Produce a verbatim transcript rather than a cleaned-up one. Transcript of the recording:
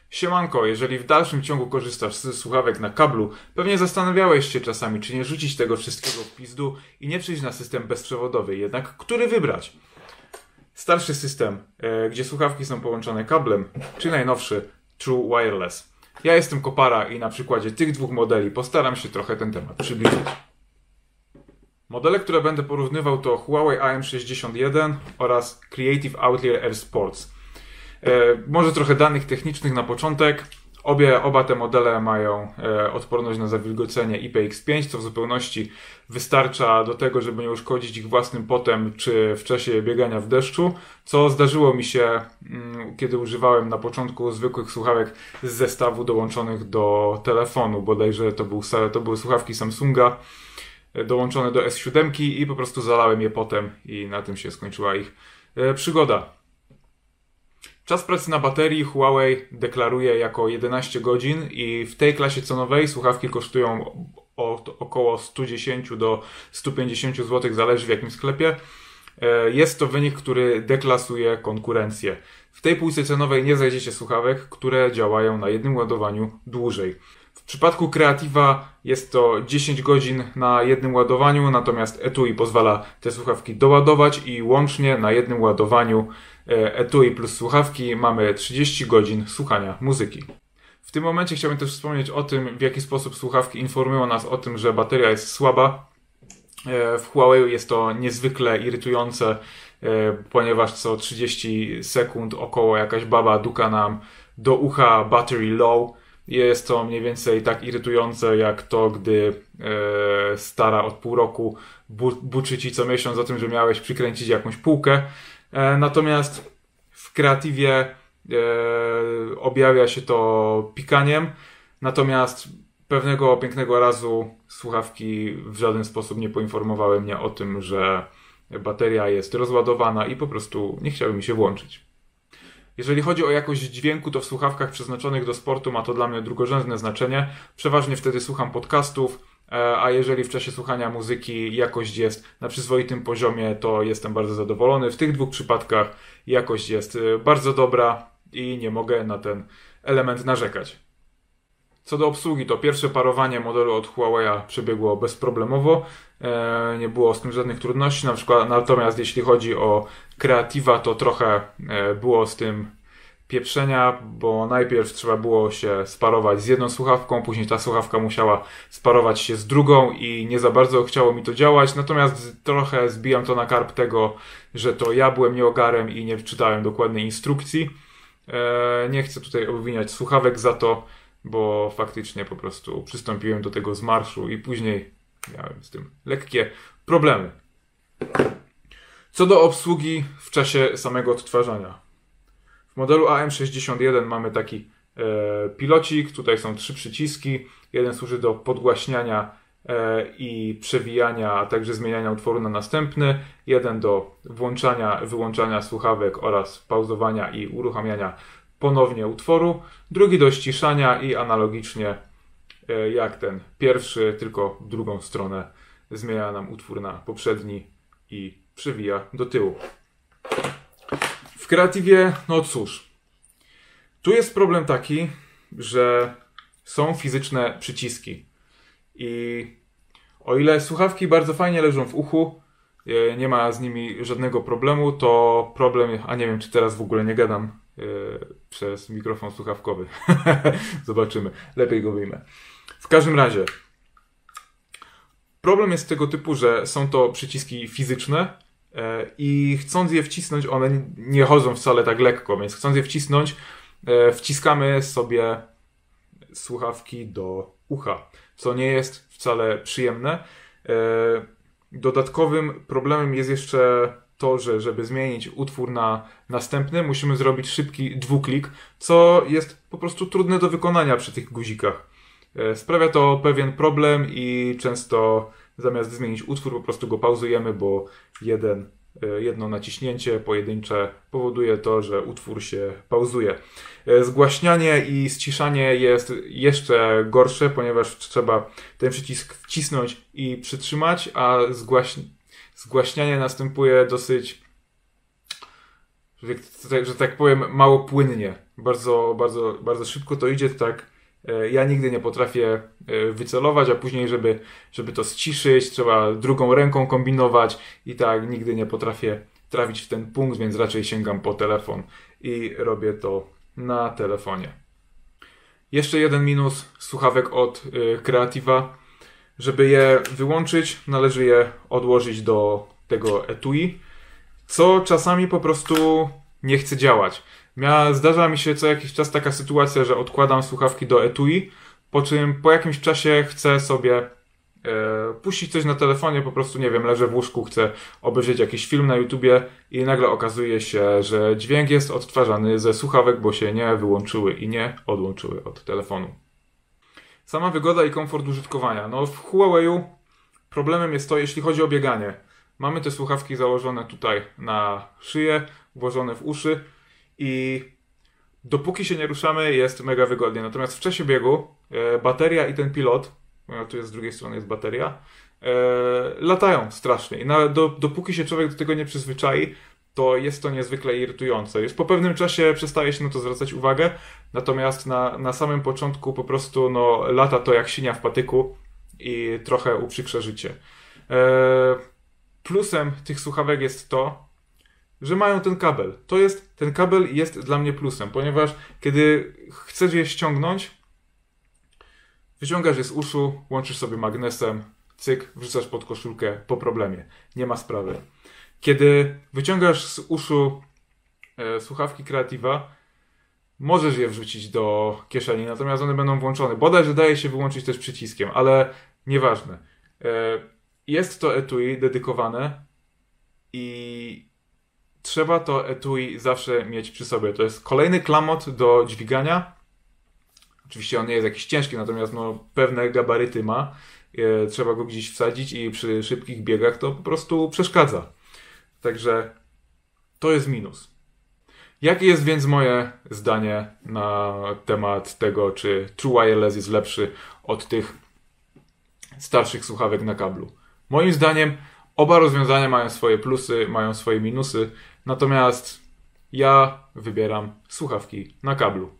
Siemanko, jeżeli w dalszym ciągu korzystasz ze słuchawek na kablu, pewnie zastanawiałeś się czasami, czy nie rzucić tego wszystkiego w pizdu i nie przejść na system bezprzewodowy. Jednak który wybrać? Starszy system, e, gdzie słuchawki są połączone kablem, czy najnowszy True Wireless? Ja jestem Kopara i na przykładzie tych dwóch modeli postaram się trochę ten temat przybliżyć. Modele, które będę porównywał, to Huawei A M sześćdziesiąt jeden oraz Creative Outlier R Sports. E, może trochę danych technicznych na początek. Obie, oba te modele mają e, odporność na zawilgocenie I P X pięć, co w zupełności wystarcza do tego, żeby nie uszkodzić ich własnym potem czy w czasie biegania w deszczu, co zdarzyło mi się, mm, kiedy używałem na początku zwykłych słuchawek z zestawu dołączonych do telefonu. Bodajże to, był, to były słuchawki Samsunga dołączone do S siedem i po prostu zalałem je potem i na tym się skończyła ich e, przygoda. Czas pracy na baterii Huawei deklaruje jako jedenaście godzin i w tej klasie cenowej słuchawki kosztują od około sto dziesięć do stu pięćdziesięciu złotych, zależy w jakim sklepie. Jest to wynik, który deklasuje konkurencję. W tej półce cenowej nie znajdziecie słuchawek, które działają na jednym ładowaniu dłużej. W przypadku Creativa jest to dziesięć godzin na jednym ładowaniu, natomiast Etui pozwala te słuchawki doładować i łącznie na jednym ładowaniu Etui plus słuchawki mamy trzydzieści godzin słuchania muzyki. W tym momencie chciałbym też wspomnieć o tym, w jaki sposób słuchawki informują nas o tym, że bateria jest słaba. W Huawei jest to niezwykle irytujące, ponieważ co trzydzieści sekund około jakaś baba duka nam do ucha battery low. Jest to mniej więcej tak irytujące jak to, gdy e, stara od pół roku bu, buczy ci co miesiąc o tym, że miałeś przykręcić jakąś półkę. E, natomiast w Creativie e, objawia się to pikaniem. Natomiast pewnego pięknego razu słuchawki w żaden sposób nie poinformowały mnie o tym, że bateria jest rozładowana i po prostu nie chciały mi się włączyć. Jeżeli chodzi o jakość dźwięku, to w słuchawkach przeznaczonych do sportu ma to dla mnie drugorzędne znaczenie. Przeważnie wtedy słucham podcastów, a jeżeli w czasie słuchania muzyki jakość jest na przyzwoitym poziomie, to jestem bardzo zadowolony. W tych dwóch przypadkach jakość jest bardzo dobra i nie mogę na ten element narzekać. Co do obsługi, to pierwsze parowanie modelu od Huawei przebiegło bezproblemowo. Nie było z tym żadnych trudności. Na przykład, natomiast jeśli chodzi o Creativa, to trochę było z tym pieprzenia, bo najpierw trzeba było się sparować z jedną słuchawką, później ta słuchawka musiała sparować się z drugą i nie za bardzo chciało mi to działać. Natomiast trochę zbijam to na karb tego, że to ja byłem nieogarem i nie czytałem dokładnej instrukcji. Nie chcę tutaj obwiniać słuchawek za to, bo faktycznie po prostu przystąpiłem do tego z marszu i później miałem z tym lekkie problemy. Co do obsługi w czasie samego odtwarzania. W modelu A M sześćdziesiąt jeden mamy taki e, pilocik, tutaj są trzy przyciski. Jeden służy do podgłaśniania e, i przewijania, a także zmieniania utworu na następny. Jeden do włączania, wyłączania słuchawek oraz pauzowania i uruchamiania ponownie utworu. Drugi do ściszania i analogicznie e, jak ten pierwszy, tylko w drugą stronę zmienia nam utwór na poprzedni i przewija do tyłu. W Creativie, no cóż, tu jest problem taki, że są fizyczne przyciski i o ile słuchawki bardzo fajnie leżą w uchu, e, nie ma z nimi żadnego problemu, to problem, a nie wiem czy teraz w ogóle nie gadam e, przez mikrofon słuchawkowy. Zobaczymy, lepiej go wyjmę. W każdym razie problem jest tego typu, że są to przyciski fizyczne e, i chcąc je wcisnąć, one nie chodzą wcale tak lekko, więc chcąc je wcisnąć, e, wciskamy sobie słuchawki do ucha, co nie jest wcale przyjemne. E, dodatkowym problemem jest jeszcze to, że żeby zmienić utwór na następny, musimy zrobić szybki dwuklik, co jest po prostu trudne do wykonania przy tych guzikach. Sprawia to pewien problem i często zamiast zmienić utwór, po prostu go pauzujemy, bo jeden, jedno naciśnięcie pojedyncze powoduje to, że utwór się pauzuje. Zgłaśnianie i ściszanie jest jeszcze gorsze, ponieważ trzeba ten przycisk wcisnąć i przytrzymać, a zgłaś... zgłaśnianie następuje dosyć że, że tak powiem mało płynnie. Bardzo, bardzo, bardzo szybko to idzie, tak ja nigdy nie potrafię wycelować, a później, żeby, żeby to ściszyć, trzeba drugą ręką kombinować i tak nigdy nie potrafię trafić w ten punkt, więc raczej sięgam po telefon i robię to na telefonie. Jeszcze jeden minus słuchawek od Creativa. Żeby je wyłączyć, należy je odłożyć do tego etui, co czasami po prostu nie chce działać. Mia, zdarza mi się co jakiś czas taka sytuacja, że odkładam słuchawki do etui, po czym po jakimś czasie chcę sobie e, puścić coś na telefonie, po prostu nie wiem, leżę w łóżku, chcę obejrzeć jakiś film na YouTubie i nagle okazuje się, że dźwięk jest odtwarzany ze słuchawek, bo się nie wyłączyły i nie odłączyły od telefonu. Sama wygoda i komfort użytkowania. No w Huawei'u problemem jest to, jeśli chodzi o bieganie. Mamy te słuchawki założone tutaj na szyję, włożone w uszy i dopóki się nie ruszamy, jest mega wygodnie. Natomiast w czasie biegu e, bateria i ten pilot, a tu jest z drugiej strony jest bateria, e, latają strasznie. I na, do, dopóki się człowiek do tego nie przyzwyczai, to jest to niezwykle irytujące. Już po pewnym czasie przestaje się na to zwracać uwagę, natomiast na, na samym początku po prostu no, lata to jak sinia w patyku i trochę uprzykrza życie. E, plusem tych słuchawek jest to, że mają ten kabel. To jest, ten kabel jest dla mnie plusem, ponieważ kiedy chcesz je ściągnąć, wyciągasz je z uszu, łączysz sobie magnesem, cyk, wrzucasz pod koszulkę po problemie. Nie ma sprawy. Kiedy wyciągasz z uszu e, słuchawki Creativa, możesz je wrzucić do kieszeni, natomiast one będą włączone. Bodaj, że daje się wyłączyć też przyciskiem, ale nieważne. E, jest to etui dedykowane i trzeba to etui zawsze mieć przy sobie. To jest kolejny klamot do dźwigania. Oczywiście on nie jest jakiś ciężki, natomiast no, pewne gabaryty ma. E, trzeba go gdzieś wsadzić i przy szybkich biegach to po prostu przeszkadza. Także to jest minus. Jakie jest więc moje zdanie na temat tego, czy True Wireless jest lepszy od tych starszych słuchawek na kablu? Moim zdaniem oba rozwiązania mają swoje plusy, mają swoje minusy, natomiast ja wybieram słuchawki na kablu.